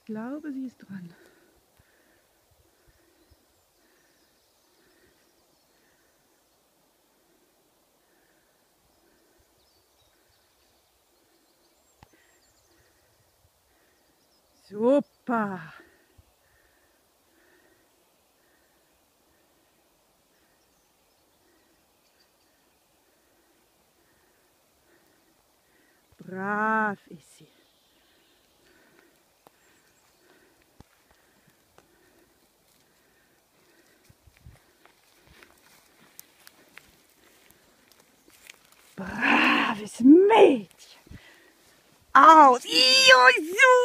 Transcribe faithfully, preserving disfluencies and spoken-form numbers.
Ich glaube, sie ist dran. Super! Brav ist sie. Braves Mädchen. Aus. Io, so.